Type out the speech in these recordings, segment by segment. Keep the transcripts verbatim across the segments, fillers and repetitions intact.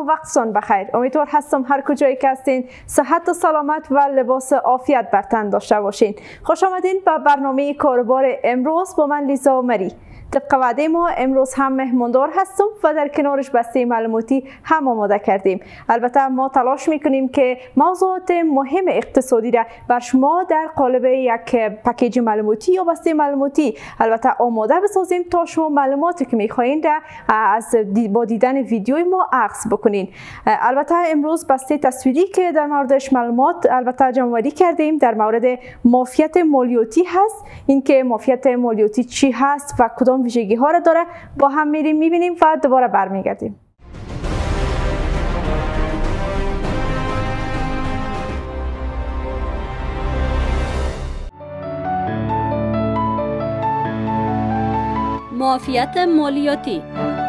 وقتتان بخیر. امیدوار هستم هر کجایی که هستین صحت و سلامت و لباس عافیت بر تن داشته باشین. خوش آمدین به برنامه کاربار امروز با من لیزا مری. طبق وعده ما امروز هم مهماندار هستم و در کنارش بسته معلوماتی هم آماده کردیم. البته ما تلاش میکنیم که موضوعات مهم اقتصادی را بر شما در قالب یک پکیج معلوماتی یا بسته معلوماتی البته آماده بسازیم تا شما معلوماتی که میخواین را از با دیدن ویدیوی ما اخذ بکنین. البته امروز بسته تصویری که در موردش معلومات البته جمع‌آوری کردیم در مورد مافیات مالیاتی هست. اینکه مافیات مالیاتی چی هست و کدام ویژگی ها را داره با هم میریم میبینیم و دوباره برمیگردیم. مافیات مالیاتی.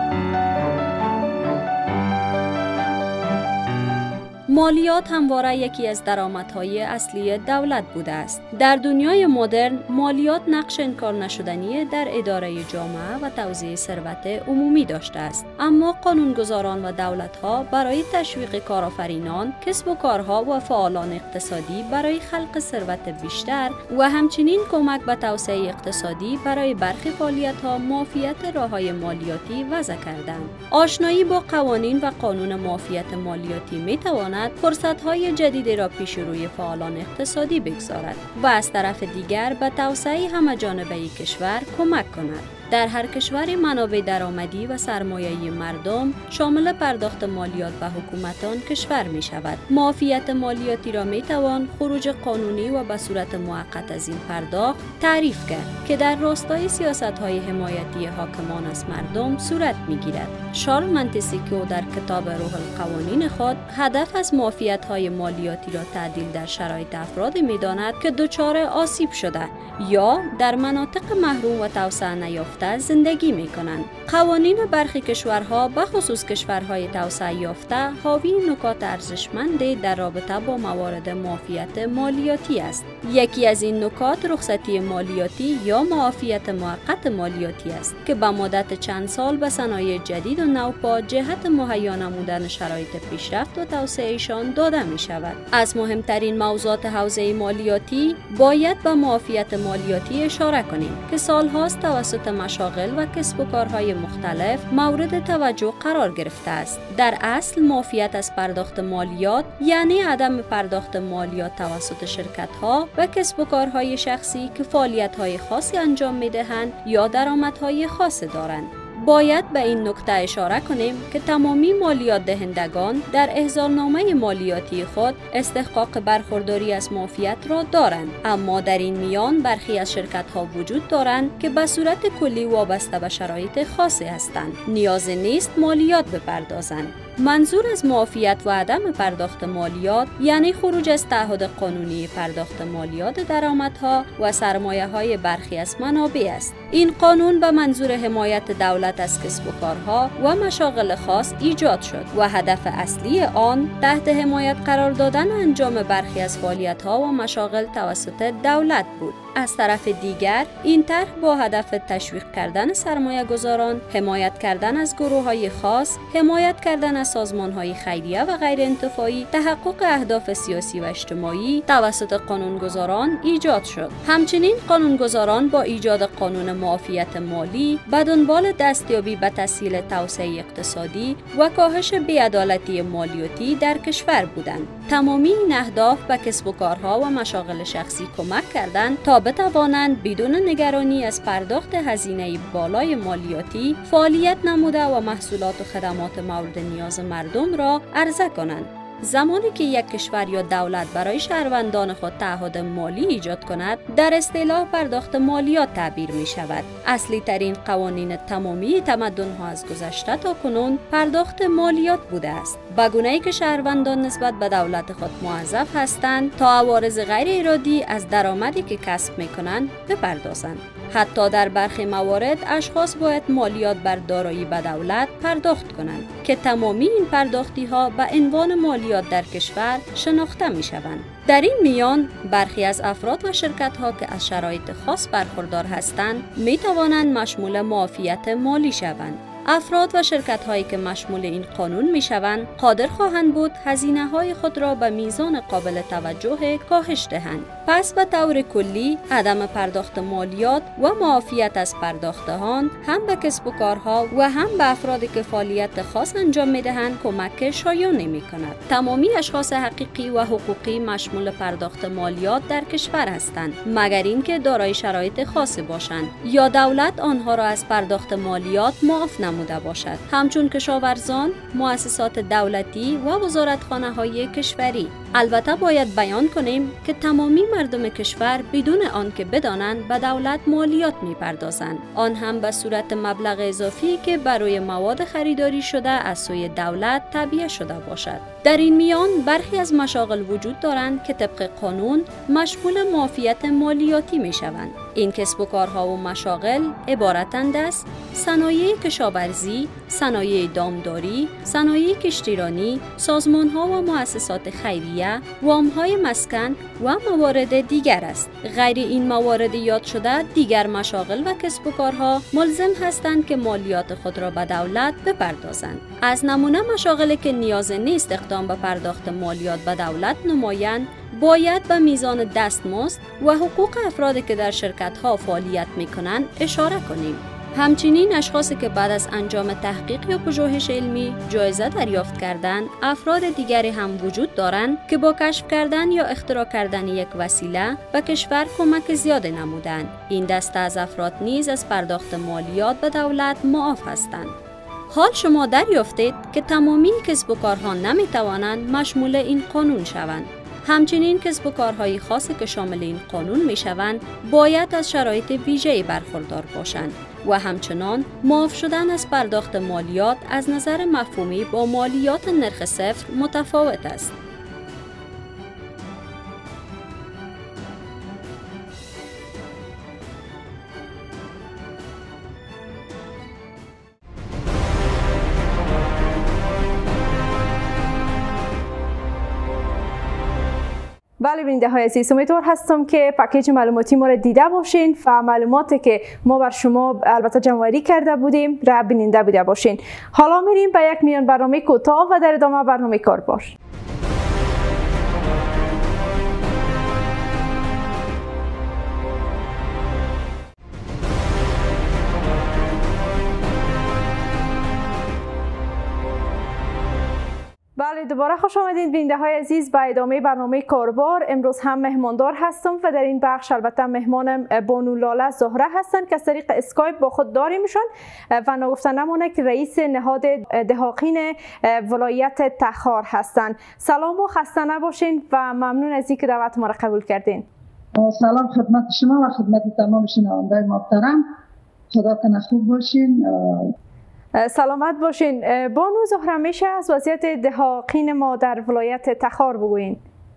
مالیات همواره یکی از درآمدهای اصلی دولت بوده است. در دنیای مدرن مالیات نقش انکار نشدنی در اداره جامعه و توزیع ثروت عمومی داشته است. اما قانونگذاران و دولت‌ها برای تشویق کارآفرینان، کسب و کارها و فعالان اقتصادی برای خلق ثروت بیشتر و همچنین کمک به توسعه اقتصادی برای برخی فعالیت‌ها مافیات راه‌های مالیاتی وضع کردند. آشنایی با قوانین و قانون مافیات مالیاتی می‌تواند فرصت‌های جدیدی را پیش روی فعالان اقتصادی بگذارد و از طرف دیگر به توسعه همه‌جانبه کشور کمک کند. در هر کشوری منابع درآمدی و سرمایه‌ای مردم شامل پرداخت مالیات به حکومتان کشور می شود. معافیت مالیاتی را می توان خروج قانونی و به صورت موقت از این پرداخت تعریف کرد که در راستای سیاست‌های حمایتی حاکمان از مردم صورت می گیرد. شارل منتسکیو در کتاب روح القوانین خود هدف از معافیت‌های مالیاتی را تعدیل در شرایط افرادی می داند که دچار آسیب شده یا در مناطق محروم و توسعه نیافته زندگی می کنند. قوانین برخی کشورها به خصوص کشورهای توسعه یافته حاوی نکات ارزشمند در رابطه با موارد معافیت مالیاتی است. یکی از این نکات رخصتی مالیاتی یا معافیت موقت مالیاتی است که به مدت چند سال به صنایع جدید و نوپا جهت مهیا نمودن شرایط پیشرفت و توسعهشان داده می شود. از مهمترین موضوعات حوزه مالیاتی باید به معافیت مالیاتی اشاره کنیم که سالهاست توسط مشاغل و کسب و کارهای مختلف مورد توجه قرار گرفته است. در اصل معافیت از پرداخت مالیات یعنی عدم پرداخت مالیات توسط شرکت‌ها و کسب و کارهای شخصی که فعالیت‌های خاصی انجام می‌دهند یا درآمدهای خاص دارند. باید به این نکته اشاره کنیم که تمامی مالیات دهندگان در احضارنامه مالیاتی خود استحقاق برخورداری از معافیت را دارند، اما در این میان برخی از شرکت‌ها وجود دارند که به صورت کلی وابسته به شرایط خاصی هستند. نیاز نیست مالیات بپردازند. منظور از معافیت و عدم پرداخت مالیات یعنی خروج از تعهد قانونی پرداخت مالیات درآمدها و سرمایه‌های برخی از منابع است. این قانون به منظور حمایت دولت از کسب و کارها و مشاغل خاص ایجاد شد و هدف اصلی آن تحت حمایت قرار دادن انجام برخی از فعالیت‌ها و مشاغل توسط دولت بود. از طرف دیگر این طرح با هدف تشویق کردن سرمایه گذاران، حمایت کردن از گروه‌های خاص، حمایت کردن از سازمان‌های خیریه و غیر انتفاعی، تحقق اهداف سیاسی و اجتماعی توسط قانونگذاران ایجاد شد. همچنین قانونگذاران با ایجاد قانون معافیت مالی به دنبال دستیابی به تسهیل توسعه اقتصادی و کاهش بی‌عدالتی مالیاتی در کشور بودند. تمامی این اهداف به کسب و کارها و مشاغل شخصی کمک کردند تا بتوانند بدون نگرانی از پرداخت هزینه بالای مالیاتی فعالیت نموده و محصولات و خدمات مورد نیاز مردم را عرضه کنند. زمانی که یک کشور یا دولت برای شهروندان خود تعهد مالی ایجاد کند، در اصطلاح پرداخت مالیات تعبیر می شود. اصلی ترین قوانین تمامی تمدن ها از گذشته تا کنون پرداخت مالیات بوده است. به گونه‌ای که شهروندان نسبت به دولت خود موظف هستند تا عوارض غیر ارادی از درآمدی که کسب می کنند بپردازند. حتی در برخی موارد اشخاص باید مالیات بر دارایی به دولت پرداخت کنند که تمامی این پرداختی ها به عنوان مالیات در کشور شناخته می شوند. در این میان برخی از افراد و شرکت ها که از شرایط خاص برخوردار هستند می توانند مشمول معافیت مالی شوند. افراد و شرکت هایی که مشمول این قانون می شوند قادر خواهند بود هزینه های خود را به میزان قابل توجه کاهش دهند. پس به طور کلی عدم پرداخت مالیات و معافیت از پرداخت آن هم به کسب و کارها و هم به افرادی که فعالیت خاص انجام می دهند کمک شایانی می کند. تمامی اشخاص حقیقی و حقوقی مشمول پرداخت مالیات در کشور هستند مگر اینکه دارای شرایط خاصی باشند یا دولت آنها را از پرداخت مالیات معاف نموده باشد، همچون کشاورزان، مؤسسات دولتی و وزارتخانه‌های کشوری. البته باید بیان کنیم که تمامی مردم کشور بدون آنکه بدانند به دولت مالیات می‌پردازند، آن هم به صورت مبلغ اضافی که برای مواد خریداری شده از سوی دولت تعبیه شده باشد. در این میان برخی از مشاغل وجود دارند که طبق قانون مشمول معافیت مالیاتی می‌شوند. این کسب و کارها و مشاغل عبارتند از صنایع کشاورزی، صنایع دامداری، صنایع کشتیرانی، سازمان‌ها و مؤسسات خیریه، وام‌های مسکن و موارد دیگر است. غیر این موارد یاد شده دیگر مشاغل و کسب و کارها ملزم هستند که مالیات خود را به دولت بپردازند. از نمونه مشاغلی که نیاز نیست اقدام به پرداخت مالیات به دولت نمایند باید به میزان دستمزد و حقوق افرادی که در شرکت‌ها فعالیت می‌کنند اشاره کنیم. همچنین اشخاصی که بعد از انجام تحقیق یا پژوهش علمی جایزه دریافت کردند، افراد دیگری هم وجود دارند که با کشف کردن یا اختراع کردن یک وسیله به کشور کمک زیاد نمودند. این دسته از افراد نیز از پرداخت مالیات به دولت معاف هستند. حال شما دریافتید که تمامی کسب و کارها نمی‌توانند مشمول این قانون شوند. همچنین کسب و کارهای خاصی که شامل این قانون می شوند باید از شرایط ویژه‌ای برخوردار باشند و همچنان معاف شدن از پرداخت مالیات از نظر مفهومی با مالیات نرخ صفر متفاوت است. بله بیننده های عزیز، امیدوار هستم که پکیج معلوماتی ما را دیده باشین و معلوماتی که ما بر شما البته جمع‌آوری کرده بودیم را بیننده بوده باشین. حالا میریم به یک میان برنامه کوتاه و در ادامه برنامه کاربار. بله دوباره خوش آمدید بیننده های عزیز به ادامه برنامه کاربار. امروز هم مهماندار هستم و در این بخش البته مهمانم بانو لاله زهره هستند که از طریق اسکایپ با خود داریمشون و نگفته نمونه که رئیس نهاد دهاقین ولایت تخار هستند. سلام و خسته نباشین و ممنون از اینکه دعوت ما را قبول کردین. سلام خدمت شما و خدمت تمام شنوندگان محترم. خدا کنه خوب باشین. سلامت باشین. بانو زهره میشه از وضعیت دهاقین ما در ولایت تخار بگوین؟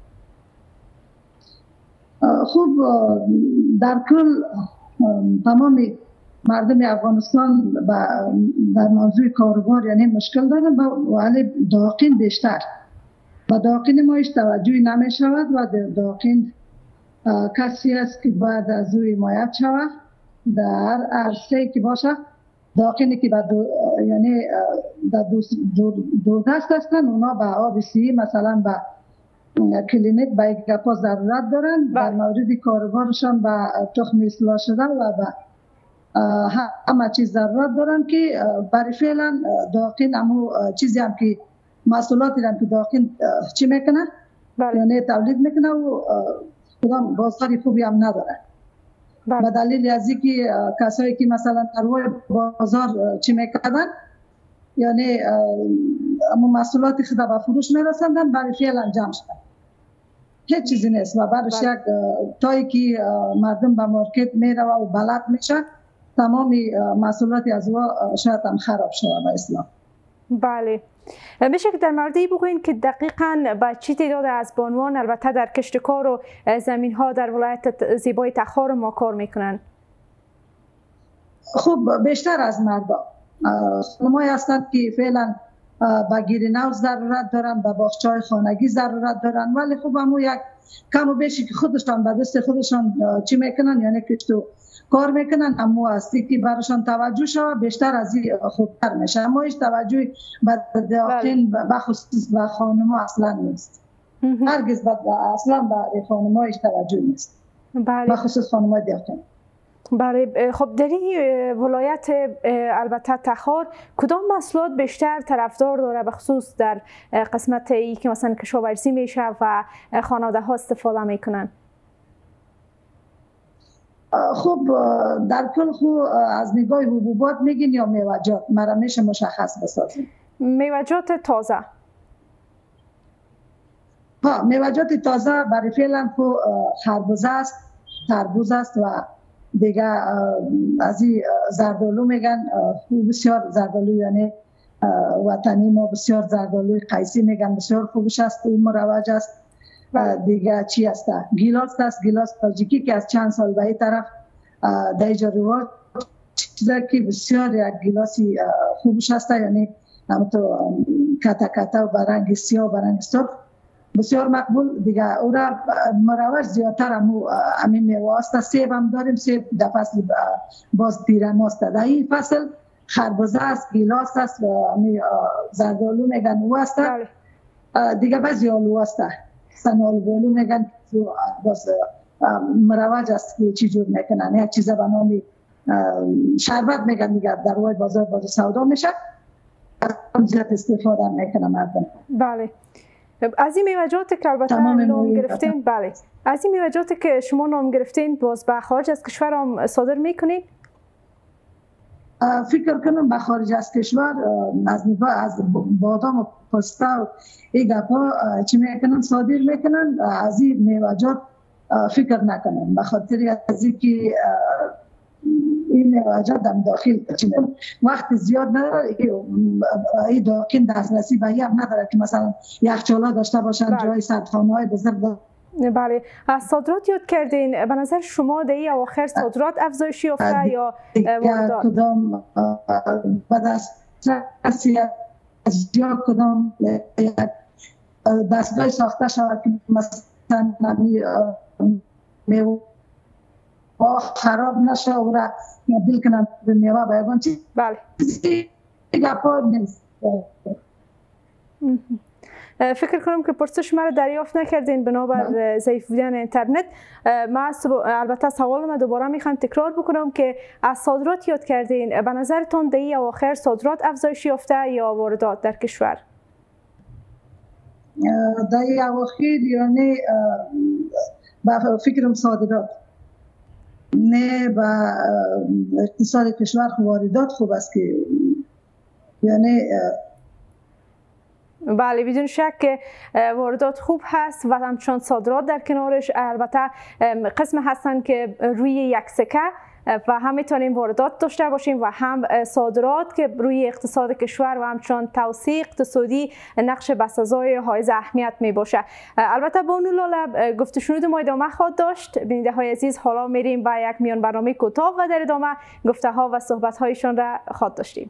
خوب، در کل تمام مردم افغانستان در موضوع کاروبار یعنی مشکل دارن، ولی دهاقین بیشتر و دهاقین ما هیچ توجهی نمی شود و دهاقین کسی است که باید از او حمایت شود در عرصه‌ای که باشه. دهاقینی که دو یعنی در دور دست هستند، اونا به آب سی مثلا به کلینیک به یک گپا ضرورت دارن. در مورد کاروبارشان به تخم اصلاح شده و به همه چیز ضرورت دارن که برای فعلا دهاقین همو چیزی هم که محصولاتی هم که دهاقین چی میکنه یعنی تولید میکنه و کدام بازاری خوبی هم نداره. به دلیل از اینکه کسایی که مثلا در بازار چی میکردن یعنی اما محصولات خود به فروش میرسندن برای فعل انجام شدن هیچ چیزی نیست و بعدش یک تایی که مردم به مارکت میره و بلد میشه تمامی محصولاتی از او شاید هم خراب شده به اسلام. بله، میشه که در موردی بگوین که دقیقاً با چی تعداد از بانوان البته در کشتکار و زمین ها در ولایت زیبای تخار ما کار میکنن؟ خب بیشتر از مردم خانمایی هستند که فعلا با گیرین هاوس ضرورت دارن، با باغچه‌های خانگی ضرورت دارن، ولی خب همون یک کم و بیشی که خودشان به دست خودشان چی میکنن، یعنی که تو کار میکنن، اما هستی که براشان توجه شود بیشتر از این خوبتر میشه. اما هیچ توجهی به داخل بخصوص به خانم‌ها اصلا نیست. هرگز اصلا به خانم‌ها هیچ توجه نیست. بله. بخصوص خانم‌های داخل. بله. خب در این ولایت البته تخار کدام محصولات بیشتر طرفدار داره به خصوص در قسمت ای که مثلا کشاورزی میشه و خانواده ها استفاده میکنن؟ خب در کل خو از نگاه حبوبات میگین یا میوجات؟ مرا میشه مشخص بسازیم. میوجات تازه. ها میوجات تازه برای فعلا خو خربوزه است، تربوز است و دیگه از این زردالو میگن. خوب بسیار زردالو یعنی وطنی ما بسیار زردالوی قیسی میگن، بسیار خوبش است و مروج است. دیگه چی است؟ گیلاس است، گیلاس تاجیکی که از چند سال به این طرف در اینجا رواج چیزا که بسیار یک گیلاسی خوبش است، یعنی همونطور کتا کتا و برنگ سیاه و برنگ سرخ بسیار مقبول. دیگه او را مروج زیادتر همو همین میوه است. سیب هم داریم، سیب در فصل باز دیرم است. در این فصل خربوزه است، گیلاس است و زردالو میگن او است. دیگه بعضی آلو است، سنالو میگن باز مروج است که چی جور میکنن، یک چیز به نام شربت میگن دیگه، در روی بازار بازار سودا میشه، زیاد استفاده میکنن مردم. بله. از این میوجات که البته نام گرفتین، بله، از این میوجات که شما نام گرفتین باز به خارج از کشور هم صادر میکنین؟ فکر کنم به خارج از کشور از نگاه از بادام و پسته و این گپا چی میکنن صادر میکنن. از این میوجات فکر نکنم، به خاطر از اینکه این میوجات در داخل وقت زیاد نداره، این داخل دسترسی به هم نداره که مثلا یخچالا داشته باشن، جای سردخانه های بزرگ. بله. از صادرات یاد کردین، به نظر شما در این اواخر صادرات افزایش یافته یا واردات؟ کدام به دسترسی از یا کدام دستگاه ساخته شود که مثلا میوه خراب نشه و را بیل کنن به میوه بایگان چی؟ بله. گپا نیست. فکر کنم که پرسش مرا دریافت نکردین بنابر ضعیف بودن اینترنت. ما البته سوال ما دوباره میخوایم تکرار بکنم که از صادرات یاد کردین، به نظرتون در این اواخر صادرات افزایش یافته یا واردات در کشور؟ در این اواخر یعنی با فکرم صادرات، نه با اقتصاد کشور واردات خوب است که یعنی بله بدون شک که واردات خوب هست و همچنان صادرات در کنارش. البته قسم هستن که روی یک سکه و هم میتونیم واردات داشته باشیم و هم صادرات که روی اقتصاد کشور و همچنان توسعه اقتصادی نقش بسزای حائز اهمیت می باشه. البته با اون لاله گفت شنود ما ادامه خواهد داشت. بیننده های عزیز حالا میریم به یک میان برنامه کوتاه و در ادامه گفته ها و صحبت هایشان را خواهد داشتیم.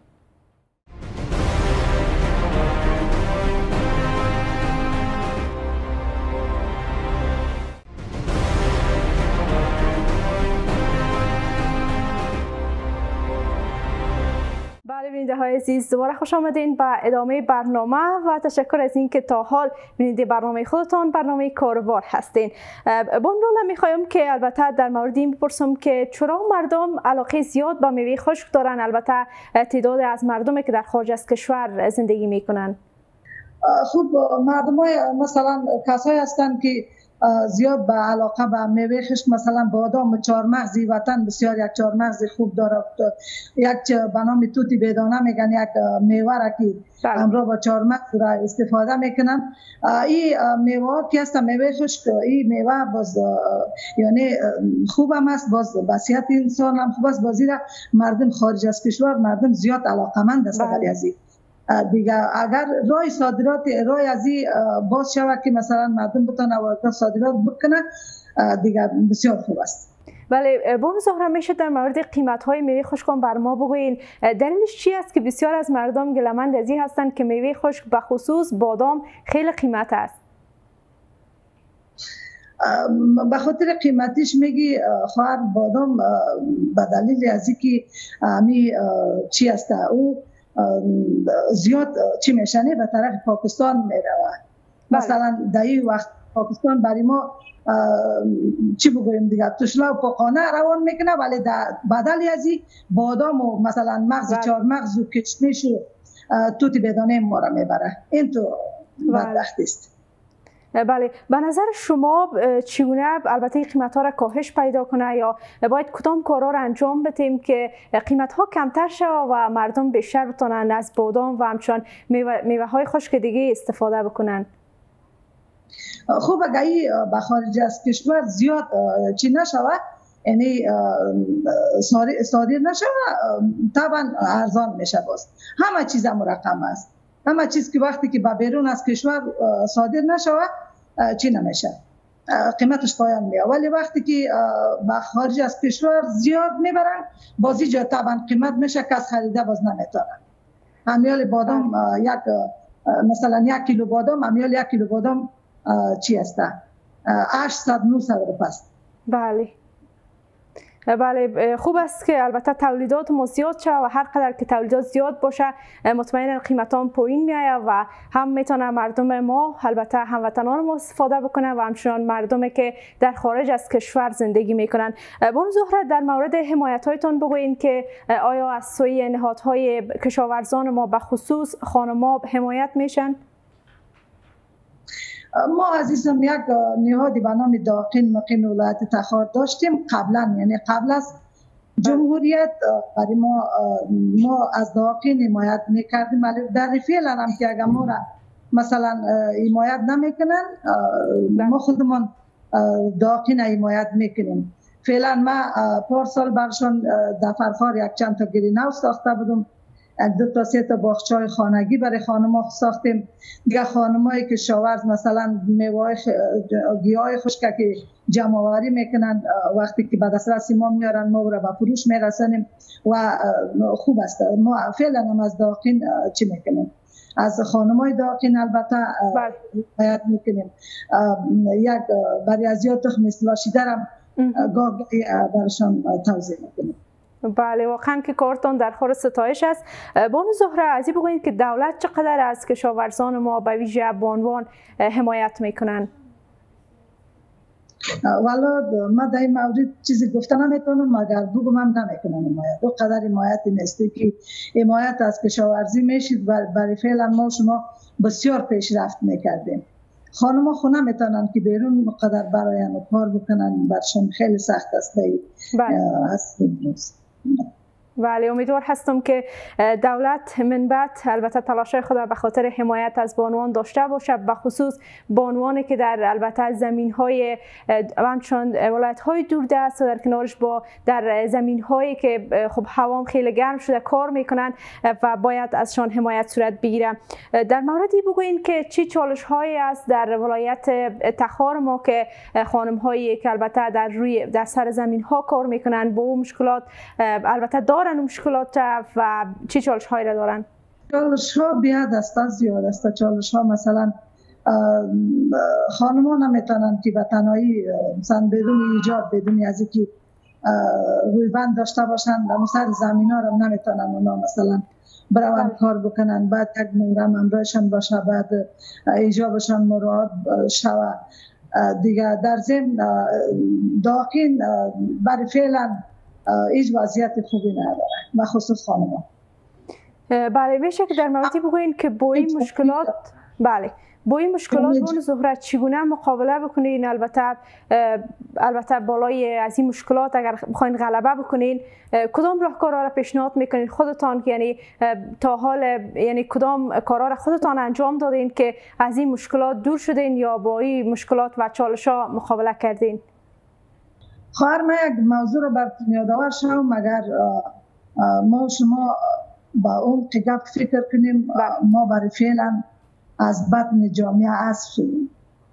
بله بیننده های عزیز دوباره خوش آمدین به ادامه برنامه و تشکر از اینکه تا حال بیننده برنامه خودتان برنامه کاروبار هستین. با اون رولا میخوایم که البته در مورد این بپرسم که چرا مردم علاقه زیاد به میوه خشک دارن، البته تعداد از مردمی که در خارج از کشور زندگی میکنن؟ خوب مردم های مثلا کسایی هستن که زیاد به علاقه به میوه خشک، مثلا بادام و چهارمغزی وطن بسیار یک چهارمغز خوب داره، یک به نام توتی بدانه میگن، یک میوه را که همراه با چهارمغز را استفاده میکنن. این میوه که است میوه خشک، این میوه باز یعنی خوب هم است، باز به صحت انسان هم خوب است. بازی را مردم خارج از کشور مردم زیاد علاقمند است ولی از این دیگه اگر راه صادرات راه از این باز شود که مثلا مردم بتونه واردات صادرات بکنه دیگه بسیار خوب است. بله بانو زهره میشه در مورد قیمت های میوه خشک بر ما بگوین دلیلش چی است که بسیار از مردم گلمند از این هستند که میوه خشک به خصوص بادام خیلی قیمت است؟ به خاطر قیمتیش میگی خواهر بادام به دلیل از اینکه می چی است او زیاد چی میشنه به طرف پاکستان میروه. مثلا در این وقت پاکستان برای ما چی بگویم دیگه تشلا و پاکانه روان میکنه، ولی بدل از این بادام و مثلا مغز چهارمغز و کشمش و توت بدانه ما را میبره. این تو بدبختی است. بله، به نظر شما چگونه البته این قیمت ها را کاهش پیدا کنه یا باید کدام کارا را انجام بدیم که قیمت ها کمتر شود و مردم بیشتر بتونن از بادام و همچنان میوه, میوه های خشک دیگه استفاده بکنن؟ خوب اگر به خارج از کشور زیاد چی نشود، یعنی صادر نشود، طبعا ارزان میشه. باز همه چیز مرقم است. همه چیز که وقتی که به بیرون از کشور صادر نشود چی نمیشه، قیمتش پایان میاد. ولی وقتی که به خارج از کشور زیاد میبرن، بازی جا طبعا قیمت میشه، کس خریده باز نمیتونن. امیال بادام یک مثلا یک کیلو بادام، امیال یک کیلو بادام چی است؟ هشتصد نهصد روپیه است. بله بله، خوب است که البته تولیدات ما زیاد شه و هر قدر که تولیدات زیاد باشه مطمئنا قیمت هم پایین میآید و هم میتونه مردم ما البته هموطنان ما استفاده بکنه و همچنان مردمی که در خارج از کشور زندگی میکنن. بانو زهره، در مورد حمایت هایتان بگوین که آیا از سوی نهادهای کشاورزان ما به خصوص خانم‌ها حمایت میشن؟ ما عزیزم یک نهادی به نام داقین مقیم ولایت تخار داشتیم قبلا، یعنی قبل از جمهوریت برای ما ما از داقین حمایت میکردیم، ولی در فعلا هم که اگر ما را مثلا حمایت نمیکنن، ما خودمان داقین حمایت میکنیم. فعلا ما پارسال برشان در فرخار یک چند تا گرین هاوس ساخته بودم، دو تا سه تا باغچه‌های خانگی برای خانم‌ها ساختیم. دیگه خانمایی که شاورز مثلا میوه گیاه خشک که جمع آوری میکنن، وقتی که به دسترس ما میارن ما را به فروش میرسانیم و خوب است. ما فعلا هم از داقین چی میکنیم، از خانمای داقین البته باید میکنیم. یک برای از یاد تخم استواشیده هم گاه برشان توضیح میکنیم. بله، واقعا که کارتون در خور ستایش است. بانو زهره، از این بگویید که دولت چقدر از کشاورزان ما به ویژه به عنوان حمایت میکنن؟ والا ما در این مورد چیزی گفته نمیتونم، مگر بگم هم نمیکنم حمایت. دو قدر حمایت نیستی که حمایت از کشاورزی میشید. برای فعلا ما شما بسیار پیشرفت میکردیم. خانم ها خونه میتونن که بیرون قدر براین کار بکنن، برشون خیلی سخت است. ولی امیدوار هستم که دولت من بعد البته تلاشای خود به خاطر حمایت از بانوان داشته باشه، به خصوص بانوانی که در البته زمین‌های همچون ولایت‌های دوردست و در کنارش با در زمین‌هایی که خب هوا خیلی گرم شده کار میکنن و باید ازشان حمایت صورت بگیره. در موردی بگوین که چی چالش‌هایی است در ولایت تخار ما که خانم‌هایی که البته در روی در سر زمین‌ها کار میکنن با اون مشکلات البته دارن مشکلات و چی چالش هایی را دارن؟ چالش ها بیاد است، زیاد است. چالش ها مثلا خانمان نمیتونن که به تنهایی مثلا بدون ایجاد بدون از اینکه رویبند داشته باشن در سر زمین ها را نمیتونن اونا مثلا برون کار بکنن، بعد یک مورم امرایشان باشه، بعد ایجابشان مراد شود دیگه. در ضمن داقین برای فعلا هیچ وضعیت خوبی نداره و خصوص خانم‌ها. بله، میشه که در موردی بگوین که با این مشکلات بله با این مشکلات بانو زهره چگونه مقابله بکنین؟ البته البته بالای از این مشکلات اگر بخواین غلبه بکنین کدام راهکارها را پیشنهاد میکنین خودتان، یعنی تا حال یعنی کدام کارا را خودتان انجام دادین که از این مشکلات دور شدین یا با این مشکلات و چالش‌ها مقابله کردین؟ خواهر من یک موضوع رو براتون یادآور شدم، مگر ما شما با اون قگب فکر کنیم ما برای فعلا از بطن جامعه عصف شدیم.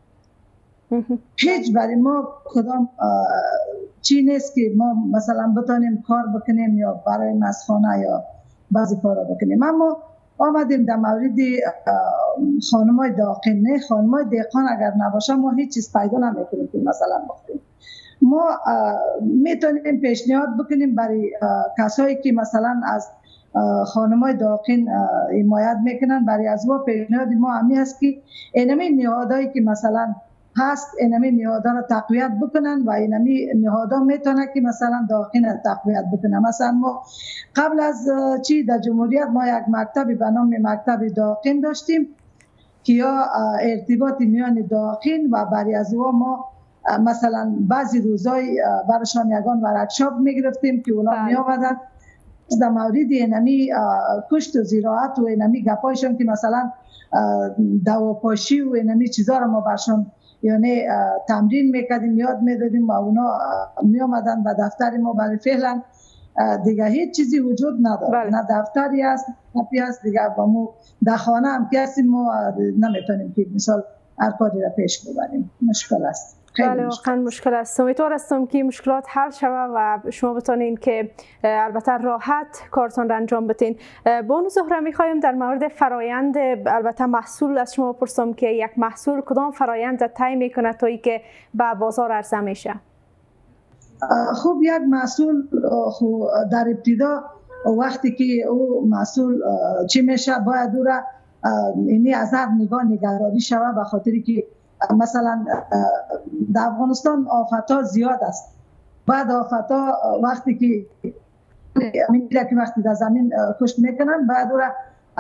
هیچ برای ما کدام چی نیست که ما مثلا بتانیم کار بکنیم یا برای مسخانه یا بعضی کارا بکنیم. اما آمدیم در مورد خانمای داقین. نه، خانمای دهقان اگر نباشه ما هیچ چیز پیدا نمیکنیم که مثلا بخوریم. ما میتونیم پیشنهاد بکنیم برای کسایی که مثلا از خانمای داقین حمایت میکنن، برای از ما پیشنهاد ما همی است که اینمی نهادایی که مثلا هست اینمی نهادا را تقویت بکنن و اینمی نهادا میتونه که مثلا داقین را تقویت بکنن. مثلا ما قبل از چی در جمهوریت ما یک مکتبی به نام مکتب داقین داشتیم که یا ارتباط میان داقین و برای از ما مثلا بعضی روزای براشان یگان ورکشاپ میگرفتیم که اونا می آمدن در مورد اینمی کشت و زراعت و اینمی گپایشان که مثلا دواپاشی و اینمی چیزا را ما برشان یعنی تمرین میکردیم، یاد میدادیم و اونا می آمدن به دفتر ما. برای فعلا دیگه هیچ چیزی وجود نداره. بله. نه دفتری است نه پیاس دیگه با ما در خانه هم که هستیم ما نمیتونیم که مثال هر کاری را پیش ببریم. مشکل است. بله واقعا مشکل است. امیدوار هستم که مشکلات حل شود و شما بتونین که البته راحت کارتون را انجام بدین. بانو زهره میخوایم در مورد فرایند البته محصول از شما بپرسم که یک محصول کدام فرایند طی میکنه تا اینکه به بازار عرضه میشه؟ خب یک محصول در ابتدا وقتی که او محصول چی میشه باید او را اینی از هر نگاه نگهداری شود، به خاطری که مثلا در افغانستان آفت‌ها زیاد است. بعد آفت‌ها وقتی که میره که وقتی در زمین کشت میکنن بعد او را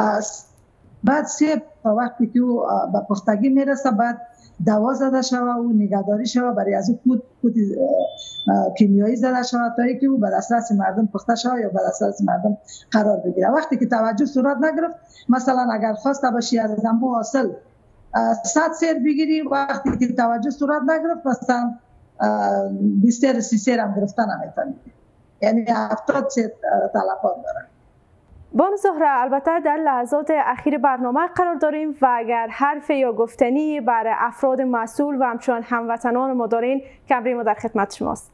بعد سه وقتی که او به پختگی میرسه بعد دوا زده شود و نگهداری شود، برای از او کود کود کیمیایی زده شود تا اینکه او به دسترس مردم پخته شود یا به دسترس مردم قرار بگیره. وقتی که توجه صورت نگرفت، مثلا اگر خواسته باشی از انبوه حاصل صد سیر بگیری، وقتی که توجه صورت نگرفت مثلا بیست سیر سی سیر هم گرفتن نمیتونی، یعنی هفتاد سیر تلفات دارن. بانو زهره البته در لحظات اخیر برنامه قرار داریم و اگر حرف یا گفتنی برای افراد مسئول و همچنان هموطنان ما دارین کمری ما در خدمت شماست.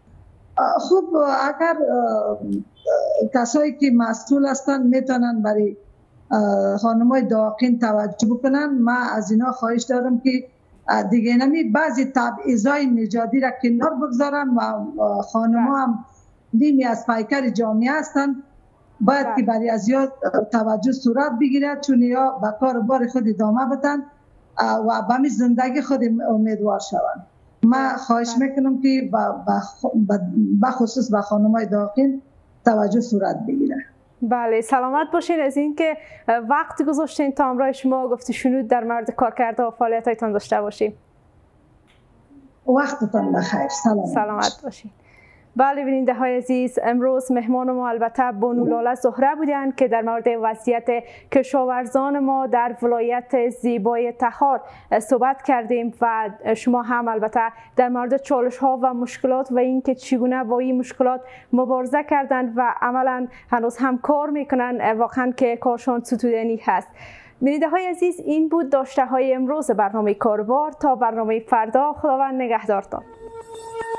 خب اگر کسایی که مسئول هستن میتونن برای خانمای داقین توجه بکنن. من از اینا خواهش دارم که دیگه نمی بعضی تبعیضای نژادی را کنار بگذارن و خانم‌ها هم نیمی از پیکر جامعه هستن، باید که برای از یاد توجه صورت بگیرد، چون یا به کار بار خود ادامه بدن و به زندگی خود امیدوار شوند. من خواهش میکنم که به خصوص به خانم‌های داقین توجه صورت بگیرد. بله سلامت باشین از اینکه وقت گذاشتین تا همراه شما گفت شنود در مورد کارکرد و فعالیت‌هایتان داشته باشیم. وقتتان بخیر. سلامت, سلامت باشین. بله بیننده های عزیز، امروز مهمان ما البته بانو لاله زهره بودند که در مورد وضعیت کشاورزان ما در ولایت زیبای تخار صحبت کردیم و شما هم البته در مورد چالش ها و مشکلات و اینکه چگونه با این مشکلات مبارزه کردند و عملا هنوز هم کار میکنن، واقعا که کارشان ستودنی هست. بیننده های عزیز، این بود داشته های امروز برنامه کاربار. تا برنامه فردا، خداوند نگهدارتان.